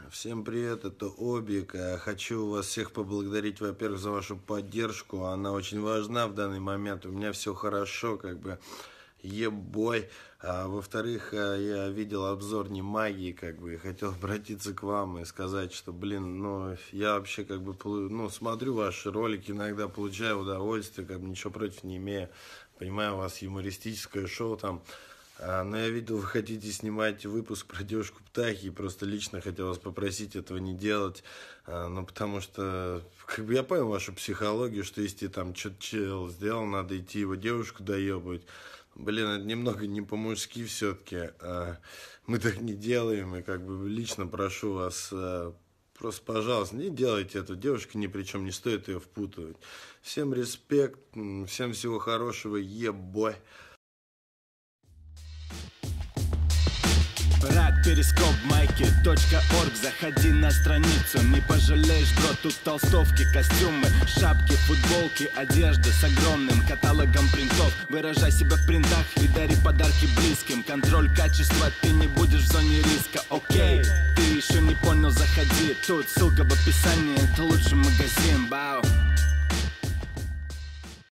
Всем привет, это Обик. Хочу вас всех поблагодарить, во-первых, за вашу поддержку. Она очень важна в данный момент. У меня все хорошо, как бы ебой. Во-вторых, я видел обзор не магии, как бы, и хотел обратиться к вам и сказать, что, я вообще, как бы, смотрю ваши ролики, иногда получаю удовольствие, как бы, ничего против не имею. Понимаю, у вас юмористическое шоу там. Но я видел, вы хотите снимать выпуск про девушку Птахи, и просто лично хотел вас попросить этого не делать, потому что, как бы, я понял вашу психологию, что если там что-то чел сделал, надо идти его девушку доебывать. Это немного не по-мужски все-таки, мы так не делаем, и, как бы, лично прошу вас, просто, пожалуйста, не делайте это, девушка ни при чем, не стоит ее впутывать. Всем респект, всем всего хорошего, ебой. Рад перископ майки.орг. Заходи на страницу, не пожалеешь, бро. Тут толстовки, костюмы, шапки, футболки, одежда с огромным каталогом принтов. Выражай себя в принтах и дари подарки близким. Контроль качества, ты не будешь в зоне риска. Окей, ты еще не понял, заходи. Тут ссылка в описании, это лучший магазин, бау.